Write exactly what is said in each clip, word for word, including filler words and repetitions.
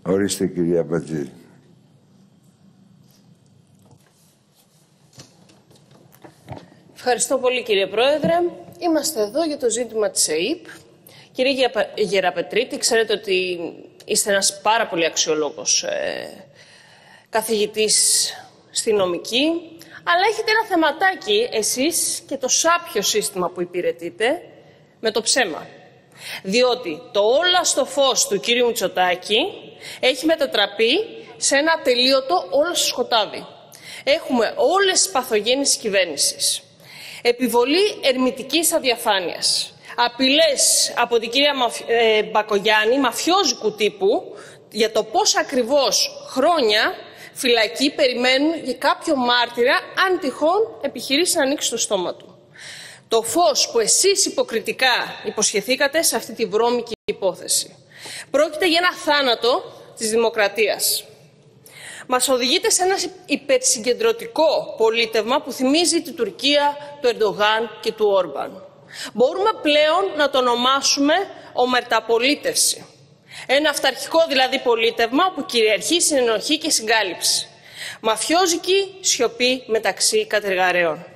Ορίστε, κυρία Μπατζή. Ευχαριστώ πολύ, κύριε Πρόεδρε. Είμαστε εδώ για το ζήτημα της ΕΥΠ. Κύριε Γεραπετρίτη, ξέρετε ότι είστε ένας πάρα πολύ αξιολόγος ε, καθηγητής στη νομική, αλλά έχετε ένα θεματάκι εσείς και το σάπιο σύστημα που υπηρετείτε με το ψέμα. Διότι το όλα στο φως του κύριου Μητσοτάκη έχει μετατραπεί σε ένα ατελείωτο όλα στο σκοτάδι. Έχουμε όλες τις παθογένειες της κυβέρνησης. Επιβολή ερμητικής αδιαφάνειας. Απειλές από την κυρία Μαφ... ε, Μπακογιάννη, μαφιόζικου τύπου, για το πώς ακριβώς χρόνια φυλακοί περιμένουν για κάποιο μάρτυρα, αν τυχόν επιχειρήσει να ανοίξει το στόμα του. Το φως που εσείς υποκριτικά υποσχεθήκατε σε αυτή τη βρώμικη υπόθεση. Πρόκειται για ένα θάνατο της δημοκρατίας. Μας οδηγείται σε ένα υπερσυγκεντρωτικό πολίτευμα που θυμίζει τη Τουρκία, του Ερντογάν και του Όρμπαν. Μπορούμε πλέον να το ονομάσουμε ομερταπολίτευση. Ένα αυταρχικό δηλαδή πολίτευμα που κυριαρχεί συνενοχή και συγκάλυψη. Μαφιόζικη σιωπή μεταξύ κατεργαρέων.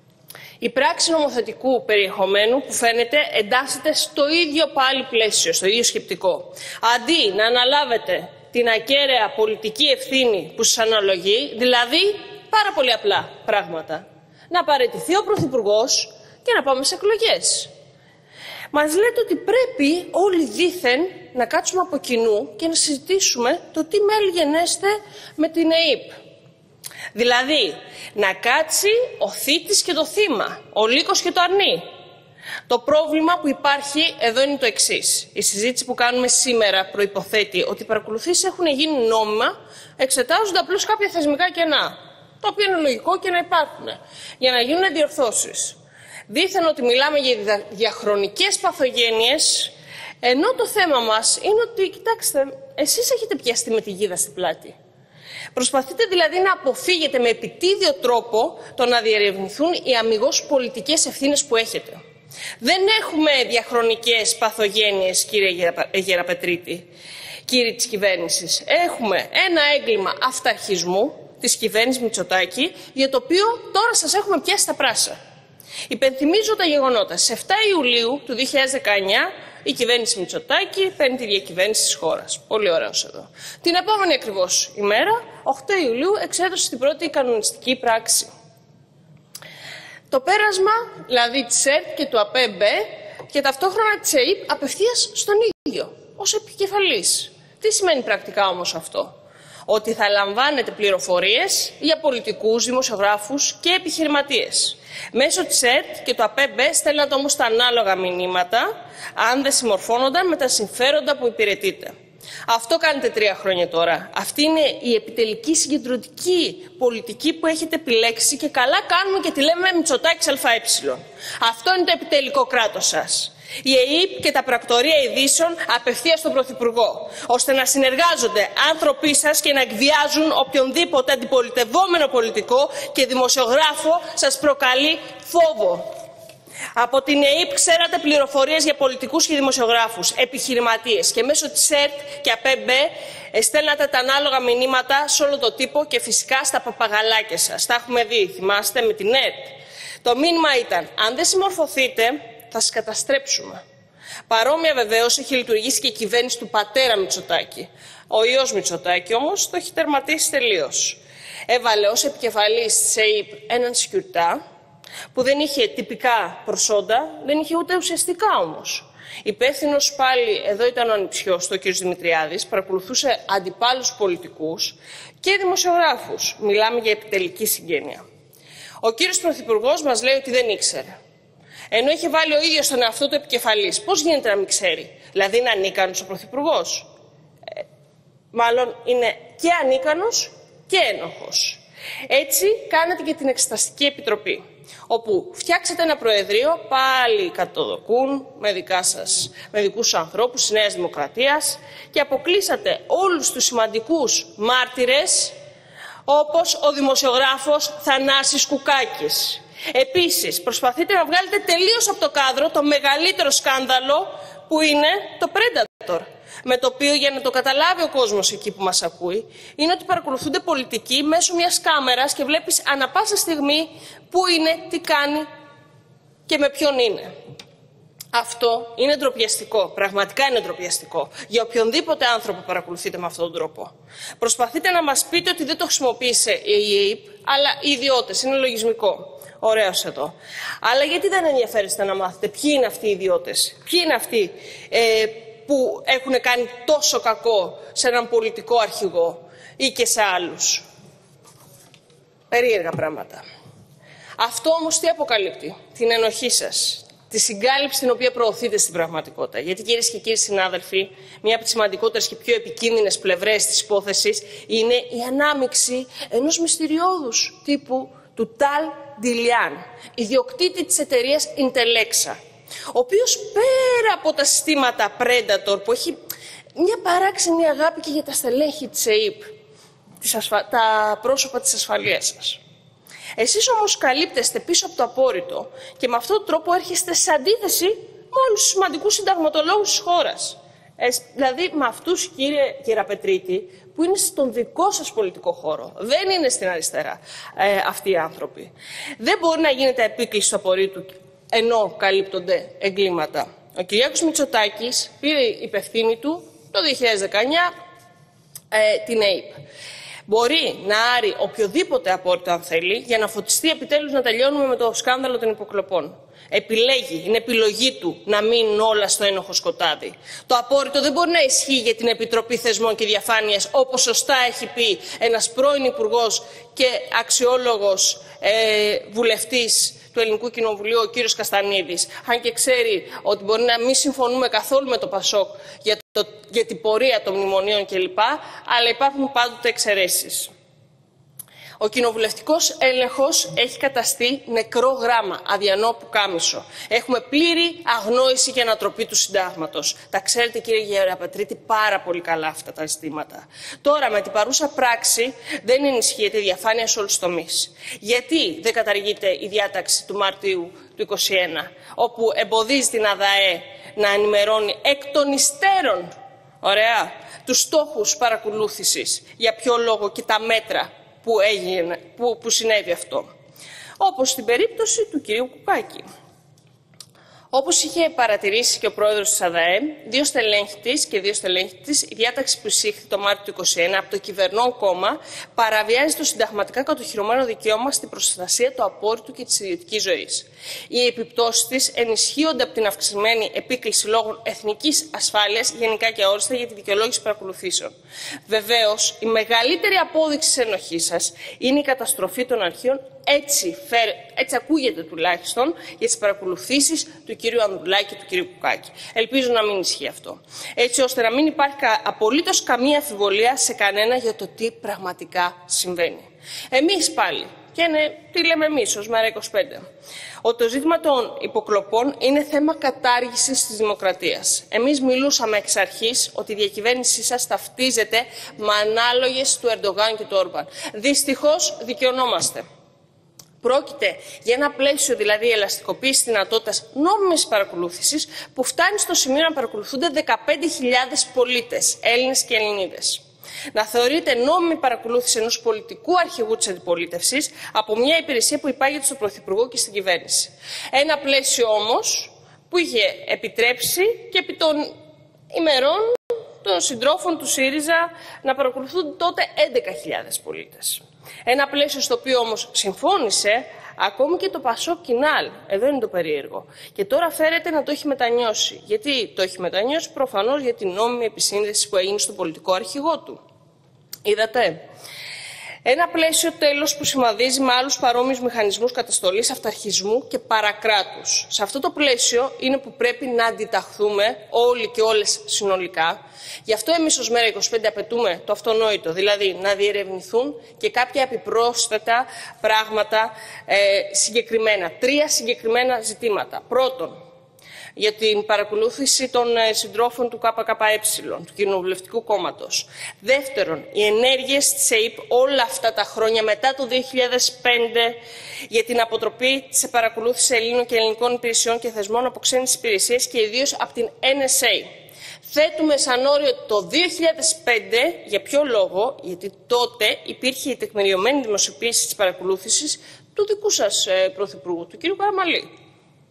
Η πράξη νομοθετικού περιεχομένου που φαίνεται εντάσσεται στο ίδιο πάλι πλαίσιο, στο ίδιο σκεπτικό. Αντί να αναλάβετε την ακέραια πολιτική ευθύνη που σας αναλογεί, δηλαδή πάρα πολύ απλά πράγματα. Να παραιτηθεί ο Πρωθυπουργός και να πάμε σε εκλογές. Μας λέτε ότι πρέπει όλοι δήθεν να κάτσουμε από κοινού και να συζητήσουμε το τι μέλη γενέστε με την ΕΥΠ. Δηλαδή, να κάτσει ο θήτης και το θύμα, ο λύκος και το αρνί. Το πρόβλημα που υπάρχει εδώ είναι το εξής. Η συζήτηση που κάνουμε σήμερα προϋποθέτει ότι οι παρακολουθήσεις έχουν γίνει νόμιμα, εξετάζονται απλώς κάποια θεσμικά κενά, το οποίο είναι λογικό και να υπάρχουν, για να γίνουν διορθώσεις. Δήθεν ότι μιλάμε για διαχρονικές παθογένειες, ενώ το θέμα μας είναι ότι, κοιτάξτε, εσείς έχετε πιαστεί με τη γίδα στην πλάτη. Προσπαθείτε δηλαδή να αποφύγετε με επιτίδιο τρόπο το να διερευνηθούν οι αμιγώς πολιτικές ευθύνες που έχετε. Δεν έχουμε διαχρονικές παθογένειες, κύριε Γεραπετρίτη, κύριοι της κυβέρνησης. Έχουμε ένα έγκλημα αυταρχισμού της κυβέρνησης Μητσοτάκη, για το οποίο τώρα σας έχουμε πιάσει τα πράσα. Υπενθυμίζω τα γεγονότα. Στις εφτά Ιουλίου του δύο χιλιάδες δεκαεννιά η κυβέρνηση Μητσοτάκη παίρνει τη διακυβέρνηση της χώρας. Πολύ ωραίος εδώ. Την επόμενη ακριβώς ημέρα, οκτώ Ιουλίου, εξέδωσε την πρώτη κανονιστική πράξη. Το πέρασμα, δηλαδή της ΕΡΤ και του ΑΠΕΜΠΕ και ταυτόχρονα της ΕΥΠ απευθείας στον ίδιο, ως επικεφαλής. Τι σημαίνει πρακτικά όμως αυτό? Ότι θα λαμβάνετε πληροφορίες για πολιτικούς, δημοσιογράφους και επιχειρηματίες. Μέσω της ΕΡΤ και του ΑΠΕΜΠΕ στέλνατε όμως τα ανάλογα μηνύματα, αν δεν συμμορφώνονταν με τα συμφέροντα που υπηρετείτε. Αυτό κάνετε τρία χρόνια τώρα. Αυτή είναι η επιτελική συγκεντρωτική πολιτική που έχετε επιλέξει και καλά κάνουμε και τη λέμε Μητσοτάκης ΑΕ. Αυτό είναι το επιτελικό κράτος σας. Η ΕΥΠ και τα πρακτορεία ειδήσεων απευθείας στον Πρωθυπουργό, ώστε να συνεργάζονται άνθρωποι σας και να εκβιάζουν οποιονδήποτε αντιπολιτευόμενο πολιτικό και δημοσιογράφο σας προκαλεί φόβο. Από την ΕΥΠ ξέρατε πληροφορίες για πολιτικούς και δημοσιογράφους, επιχειρηματίες και μέσω της ΕΡΤ και ΑΠΕΜΠΕ στέλνατε τα ανάλογα μηνύματα σε όλο το τύπο και φυσικά στα παπαγαλάκια σας. Τα έχουμε δει, θυμάστε, με την ΕΡΤ. Το μήνυμα ήταν, αν δεν συμμορφωθείτε, θα σας καταστρέψουμε. Παρόμοια βεβαίως έχει λειτουργήσει και η κυβέρνηση του πατέρα Μητσοτάκη. Ο ιός Μητσοτάκη όμως το έχει τερματίσει τελείως. Έβαλε ως επικεφαλής της ΕΥΠ έναν σιουρτά που δεν είχε τυπικά προσόντα, δεν είχε ούτε ουσιαστικά όμως. Υπεύθυνος πάλι εδώ ήταν ο ανιψιός του, ο κ. Δημητριάδης, παρακολουθούσε αντιπάλους πολιτικούς και δημοσιογράφους. Μιλάμε για επιτελική συγγένεια. Ο κύριος Πρωθυπουργός μας λέει ότι δεν ήξερε. Ενώ είχε βάλει ο ίδιος τον εαυτό του επικεφαλής. Πώς γίνεται να μην ξέρει? Δηλαδή είναι ανίκανος ο Πρωθυπουργός? Ε, μάλλον είναι και ανίκανος και ένοχος. Έτσι κάνετε και την Εξεταστική Επιτροπή, όπου φτιάξατε ένα προεδρείο, πάλι κατοδοκούν με, δικά σας, με δικούς ανθρώπους της Νέας Δημοκρατίας και αποκλείσατε όλους τους σημαντικούς μάρτυρες, όπως ο δημοσιογράφος Θανάσης Κουκάκης. Επίσης, προσπαθείτε να βγάλετε τελείως από το κάδρο το μεγαλύτερο σκάνδαλο που είναι το Predator. με το οποίο, για να το καταλάβει ο κόσμος εκεί που μας ακούει, είναι ότι παρακολουθούνται πολιτικοί μέσω μιας κάμερας και βλέπεις ανα πάσα στιγμή πού είναι, τι κάνει και με ποιον είναι. Αυτό είναι ντροπιαστικό, πραγματικά είναι ντροπιαστικό για οποιονδήποτε άνθρωπο παρακολουθείτε με αυτόν τον τρόπο. Προσπαθείτε να μας πείτε ότι δεν το χρησιμοποίησε η ΕΕΠ, αλλά οι ιδιώτες, είναι λογισμικό. Ωραίος εδώ. Αλλά γιατί δεν ενδιαφέρεστε να μάθετε ποιοι είναι αυτοί οι ιδιώτες, ποιοι είναι αυτοί ε, που έχουν κάνει τόσο κακό σε έναν πολιτικό αρχηγό ή και σε άλλους. Περίεργα πράγματα. Αυτό όμως τι αποκαλύπτει? Την ενοχή σας, τη συγκάλυψη την οποία προωθείτε στην πραγματικότητα. Γιατί, κυρίες και κύριοι συνάδελφοι, μία από τις σημαντικότερες και πιο επικίνδυνες πλευρές της υπόθεσης είναι η ανάμειξη ενός μυστηριώδους τύπου του Ταλ Ντιλιάν, ιδιοκτήτη της εταιρείας Intelexa, ο οποίος πέρα από τα συστήματα Predator, που έχει μια παράξενη αγάπη και για τα στελέχη της ΕΕΠ, τα πρόσωπα της ασφαλείας σας. Εσείς όμως καλύπτεστε πίσω από το απόρριτο και με αυτόν τον τρόπο έρχεστε σε αντίθεση με όλους τους σημαντικούς συνταγματολόγους της χώρας. Ε, δηλαδή με αυτούς, κύριε Γεραπετρίτη, που είναι στον δικό σας πολιτικό χώρο. Δεν είναι στην αριστερά ε, αυτοί οι άνθρωποι. Δεν μπορεί να γίνεται επίκληση του απορρίτου ενώ καλύπτονται εγκλήματα. Ο Κυριάκος Μητσοτάκης πήρε υπευθύνη του το δύο χιλιάδες δεκαεννιά ε, την ΕΕΠ. Μπορεί να άρει οποιοδήποτε απόρριτο αν θέλει για να φωτιστεί επιτέλους να τελειώνουμε με το σκάνδαλο των υποκλοπών. Επιλέγει, είναι επιλογή του να μείνουν όλα στο ένοχο σκοτάδι. Το απόρριτο δεν μπορεί να ισχύει για την Επιτροπή Θεσμών και Διαφάνειας, όπως σωστά έχει πει ένας πρώην υπουργός και αξιόλογος ε, βουλευτής του Ελληνικού Κοινοβουλίου, ο κύριος Καστανίδης, αν και ξέρει ότι μπορεί να μην συμφωνούμε καθόλου με το Πασόκ για, το, για την πορεία των μνημονίων κλπ, αλλά υπάρχουν πάντοτε εξαιρέσεις. Ο κοινοβουλευτικός έλεγχος έχει καταστεί νεκρό γράμμα, αδιανό πουκάμισο. Έχουμε πλήρη αγνόηση και ανατροπή του συντάγματος. Τα ξέρετε, κύριε Γεραπετρίτη, πάρα πολύ καλά αυτά τα ζητήματα. Τώρα, με την παρούσα πράξη, δεν ενισχύεται η διαφάνεια σε όλους τους τομείς. Γιατί δεν καταργείται η διάταξη του Μαρτίου του είκοσι ένα, όπου εμποδίζει την ΑΔΑΕ να ενημερώνει εκ των υστέρων, ωραία, τους στόχους παρακολούθησης, για ποιο λόγο και τα μέτρα Που, έγινε, που, που συνέβη αυτό. Όπως στην περίπτωση του κυρίου Κουκάκη. Όπως είχε παρατηρήσει και ο πρόεδρος της ΑΔΑΕ, δύο στελέχη της και δύο στελέχη της, η διάταξη που εισήχθη το Μάρτιο του είκοσι ένα από το κυβερνών κόμμα παραβιάζει το συνταγματικά κατοχυρωμένο δικαίωμα στην προστασία του απόρριτου και της ιδιωτικής ζωής. Οι επιπτώσεις της ενισχύονται από την αυξημένη επίκληση λόγων εθνικής ασφάλειας, γενικά και αόριστα, για τη δικαιολόγηση παρακολουθήσεων. Βεβαίως, η μεγαλύτερη απόδειξη της ενοχής σας είναι η καταστροφή των αρχείων. Έτσι, φέρ, έτσι ακούγεται τουλάχιστον για τις παρακολουθήσεις του κυρίου Ανδρουλάκη και του κυρίου Κουκάκη. Ελπίζω να μην ισχύει αυτό. Έτσι ώστε να μην υπάρχει κα, απολύτως καμία αμφιβολία σε κανένα για το τι πραγματικά συμβαίνει. Εμείς πάλι, και είναι, τι λέμε εμείς ως Μέρα είκοσι πέντε, ότι το ζήτημα των υποκλοπών είναι θέμα κατάργησης της δημοκρατίας. Εμείς μιλούσαμε εξ αρχής ότι η διακυβέρνησή σας ταυτίζεται με ανάλογες του Ερντογάν και του Όρμπαν. Δυστυχώς δικαιωνόμαστε. Πρόκειται για ένα πλαίσιο, δηλαδή ελαστικοποίηση δυνατότητας νόμιμης παρακολούθησης, που φτάνει στο σημείο να παρακολουθούνται δεκαπέντε χιλιάδες πολίτες, Έλληνες και Ελληνίδες. Να θεωρείται νόμιμη παρακολούθηση ενός πολιτικού αρχηγού της αντιπολίτευσης από μια υπηρεσία που υπάγεται στον Πρωθυπουργό και στην κυβέρνηση. Ένα πλαίσιο όμως που είχε επιτρέψει και επί των ημερών των συντρόφων του ΣΥΡΙΖΑ να παρακολουθούν τότε έντεκα χιλιάδες πολίτες. Ένα πλαίσιο στο οποίο όμως συμφώνησε ακόμη και το Πασόκ Κινάλ. Εδώ είναι το περίεργο. Και τώρα φέρεται να το έχει μετανιώσει. Γιατί το έχει μετανιώσει? Προφανώς για την νόμιμη επισύνδεση που έγινε στον πολιτικό αρχηγό του. Είδατε. Ένα πλαίσιο τέλος που συμβαδίζει με άλλους παρόμοιους μηχανισμούς καταστολής, αυταρχισμού και παρακράτους. Σε αυτό το πλαίσιο είναι που πρέπει να αντιταχθούμε όλοι και όλες συνολικά. Γι' αυτό εμείς ως Μέρα είκοσι πέντε απαιτούμε το αυτονόητο, δηλαδή να διερευνηθούν και κάποια επιπρόσθετα πράγματα ε, συγκεκριμένα. Τρία συγκεκριμένα ζητήματα. Πρώτον, για την παρακολούθηση των συντρόφων του ΚΚΕ, του Κοινοβουλευτικού Κόμματος. Δεύτερον, οι ενέργειες της ΕΕΠ όλα αυτά τα χρόνια μετά το δύο χιλιάδες πέντε για την αποτροπή της παρακολούθησης Ελλήνων και ελληνικών υπηρεσιών και θεσμών από ξένες υπηρεσίες και ιδίως από την Εν Ες Έι. Θέτουμε σαν όριο το δύο χιλιάδες πέντε, για ποιο λόγο? Γιατί τότε υπήρχε η τεκμηριωμένη δημοσιοποίηση της παρακολούθησης του δικού σας ε, Πρωθυπουργού, του κ. Καραμανλή.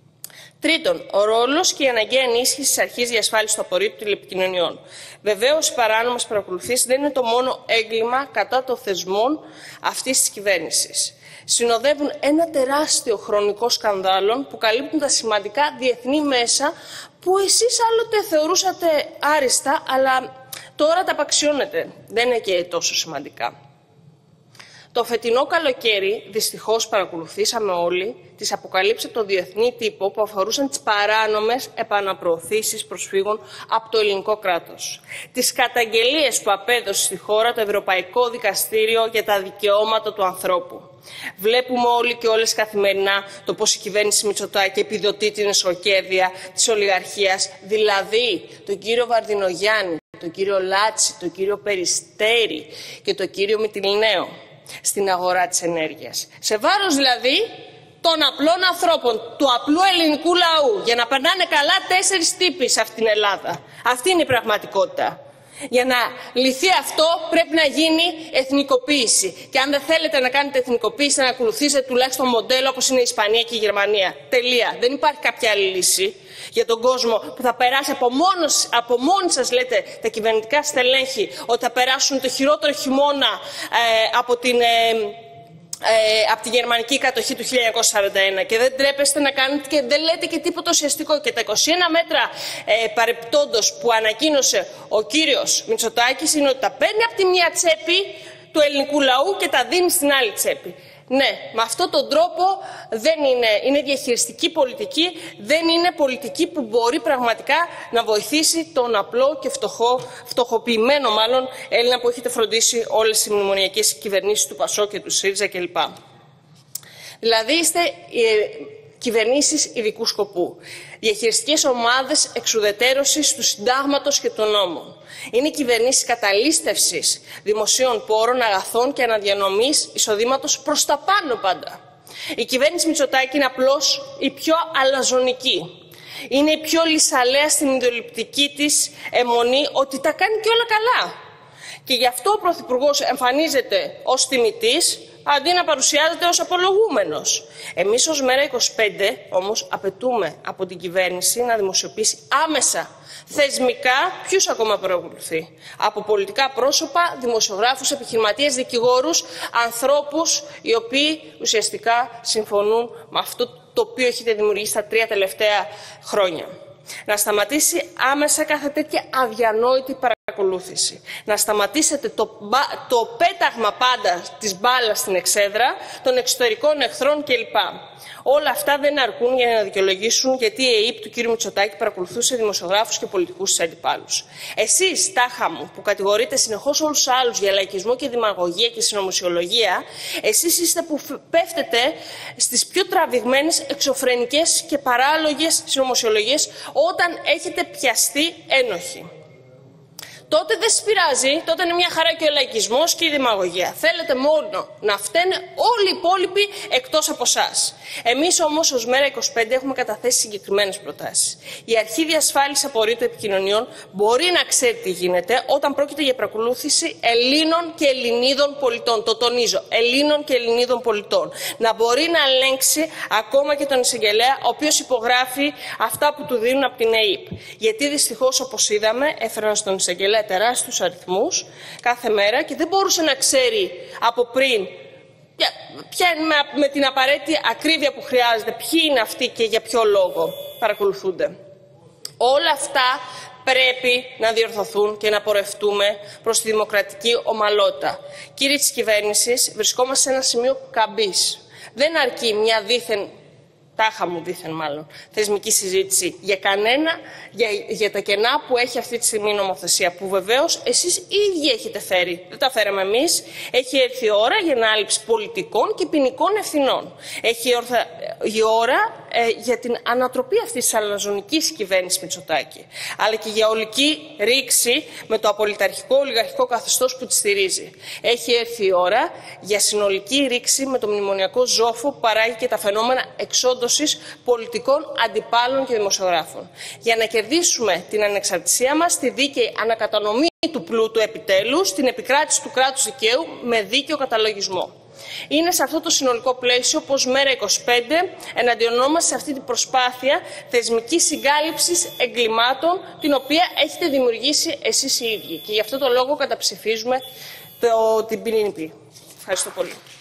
Τρίτον, ο ρόλος και η αναγκαία ενίσχυση της αρχής διασφάλισης του απορρίτου τηλεπικοινωνιών. Βεβαίως, οι παράνομες παρακολουθήσεις δεν είναι το μόνο έγκλημα κατά των θεσμών αυτής της κυβέρνησης. Συνοδεύουν ένα τεράστιο χρονικό σκανδάλο που καλύπτουν τα σημαντικά διεθνή μέσα που εσείς άλλοτε θεωρούσατε άριστα, αλλά τώρα τα απαξιώνετε. Δεν είναι και τόσο σημαντικά. Το φετινό καλοκαίρι, δυστυχώς παρακολουθήσαμε όλοι τις αποκαλύψεις από το διεθνή τύπο που αφορούσαν τις παράνομες επαναπροωθήσεις προσφύγων από το ελληνικό κράτος. Τις καταγγελίες που απέδωσε στη χώρα το Ευρωπαϊκό Δικαστήριο για τα Δικαιώματα του Ανθρώπου. Βλέπουμε όλοι και όλες καθημερινά το πώς η κυβέρνηση Μητσοτάκη επιδοτεί την εσωκέρδεια της ολιγαρχίας, δηλαδή τον κύριο Βαρδινογιάννη, τον κύριο Λάτσι, τον κύριο Περιστέρη και τον κύριο Μυτιληναίο στην αγορά της ενέργειας. Σε βάρος δηλαδή των απλών ανθρώπων, του απλού ελληνικού λαού, για να περνάνε καλά τέσσερις τύποι σε αυτήν την Ελλάδα. Αυτή είναι η πραγματικότητα. Για να λυθεί αυτό πρέπει να γίνει εθνικοποίηση. Και αν δεν θέλετε να κάνετε εθνικοποίηση, να ακολουθήσετε τουλάχιστον μοντέλο όπως είναι η Ισπανία και η Γερμανία. Τελεία. Δεν υπάρχει κάποια άλλη λύση για τον κόσμο που θα περάσει από, μόνος, από μόνοι σας, λέτε, τα κυβερνητικά στελέχη, ότι θα περάσουν το χειρότερο χειμώνα ε, από την... Ε, Ε, από τη γερμανική κατοχή του χίλια εννιακόσια σαράντα ένα και δεν τρέπεστε να κάνετε και δεν λέτε και τίποτα ουσιαστικό. Και τα είκοσι ένα μέτρα ε, παρεπτόντος που ανακοίνωσε ο κύριος Μητσοτάκης είναι ότι τα παίρνει από τη μία τσέπη του ελληνικού λαού και τα δίνει στην άλλη τσέπη. Ναι, με αυτόν τον τρόπο δεν είναι, είναι διαχειριστική πολιτική, δεν είναι πολιτική που μπορεί πραγματικά να βοηθήσει τον απλό και φτωχό, φτωχοποιημένο μάλλον Έλληνα που έχετε φροντίσει όλες οι μνημονιακές κυβερνήσεις του ΠΑΣΟΚ και του ΣΥΡΙΖΑ κλπ. Δηλαδή είστε κυβερνήσεις ειδικού σκοπού, διαχειριστικές ομάδες εξουδετέρωσης του συντάγματος και των νόμων. Είναι κυβερνήσεις καταλήστευσης δημοσίων πόρων, αγαθών και αναδιανομής εισοδήματος προς τα πάνω πάντα. Η κυβέρνηση Μητσοτάκη είναι απλώς η πιο αλαζονική. Είναι η πιο λυσαλέα στην ιδεολειπτική της αιμονή ότι τα κάνει και όλα καλά. Και γι' αυτό ο Πρωθυπουργός εμφανίζεται ως τιμητής, αντί να παρουσιάζεται ως απολογούμενος. Εμείς ως Μέρα είκοσι πέντε όμως απαιτούμε από την κυβέρνηση να δημοσιοποιήσει άμεσα θεσμικά ποιους ακόμα παρακολουθεί. Από πολιτικά πρόσωπα, δημοσιογράφους, επιχειρηματίες, δικηγόρους, ανθρώπους οι οποίοι ουσιαστικά συμφωνούν με αυτό το οποίο έχετε δημιουργήσει τα τρία τελευταία χρόνια. Να σταματήσει άμεσα κάθε τέτοια αδιανόητη παρακολούθηση. Να σταματήσετε το, το πέταγμα πάντα της μπάλας στην εξέδρα, των εξωτερικών εχθρών κλπ. Όλα αυτά δεν αρκούν για να δικαιολογήσουν γιατί η ΕΕΠ του κ. Μητσοτάκη παρακολουθούσε δημοσιογράφους και πολιτικούς της αντιπάλους. Εσείς, τάχα μου, που κατηγορείτε συνεχώς όλους τους άλλους για λαϊκισμό και δημαγωγία και συνωμοσιολογία, εσείς είστε που πέφτετε στις πιο τραβηγμένες, εξωφρενικές και παράλογες συνωμοσιολογίες όταν έχετε πιαστεί ένοχοι. Τότε δεν σας πειράζει, τότε είναι μια χαρά και ο λαϊκισμός και η δημαγωγία. Θέλετε μόνο να φταίνε όλοι οι υπόλοιποι εκτός από εσάς. Εμείς όμως ως Μέρα είκοσι πέντε έχουμε καταθέσει συγκεκριμένες προτάσεις. Η Αρχή Διασφάλισης Απορρίτου Επικοινωνιών μπορεί να ξέρει τι γίνεται όταν πρόκειται για παρακολούθηση Ελλήνων και Ελληνίδων πολιτών. Το τονίζω, Ελλήνων και Ελληνίδων πολιτών. Να μπορεί να ελέγξει ακόμα και τον εισαγγελέα, ο οποίος υπογράφει αυτά που του δίνουν από την ΕΕΠ. Γιατί δυστυχώς, όπως είδαμε, έφεραν στον εισαγγελέα τεράστιους αριθμούς κάθε μέρα και δεν μπορούσε να ξέρει από πριν ποια είναι με την απαραίτητη ακρίβεια που χρειάζεται, ποιοι είναι αυτοί και για ποιο λόγο παρακολουθούνται. Όλα αυτά πρέπει να διορθωθούν και να πορευτούμε προς τη δημοκρατική ομαλότητα. Κύριοι της κυβέρνησης, βρισκόμαστε σε ένα σημείο καμπής. Δεν αρκεί μια δίθεν τάχα μου δίθεν μάλλον, θεσμική συζήτηση για κανένα, για, για τα κενά που έχει αυτή τη στιγμή η νομοθεσία, που βεβαίως εσείς οι ίδιοι έχετε φέρει. Δεν τα φέραμε εμείς. Έχει έρθει η ώρα για ανάληψη πολιτικών και ποινικών ευθυνών. Έχει ορθα, η ώρα ε, για την ανατροπή αυτής της αλαζονικής κυβέρνησης Μητσοτάκη, αλλά και για ολική ρήξη με το απολυταρχικό ολιγαρχικό καθεστώς που τη στηρίζει. Έχει έρθει η ώρα για συνολική ρήξη με το μνημονιακό ζόφο που παράγει και τα φαινόμενα εξόντωσης πολιτικών αντιπάλων και δημοσιογράφων. Για να κερδίσουμε την ανεξαρτησία μας, τη δίκαιη ανακατανομή του πλούτου επιτέλους, την επικράτηση του κράτους δικαίου με δίκαιο καταλογισμό. Είναι σε αυτό το συνολικό πλαίσιο πως Μέρα είκοσι πέντε εναντιονόμαστε σε αυτή την προσπάθεια θεσμικής συγκάλυψης εγκλημάτων την οποία έχετε δημιουργήσει εσείς οι ίδιοι. Και γι' αυτό το λόγο καταψηφίζουμε το, την ποινή. Ευχαριστώ πολύ.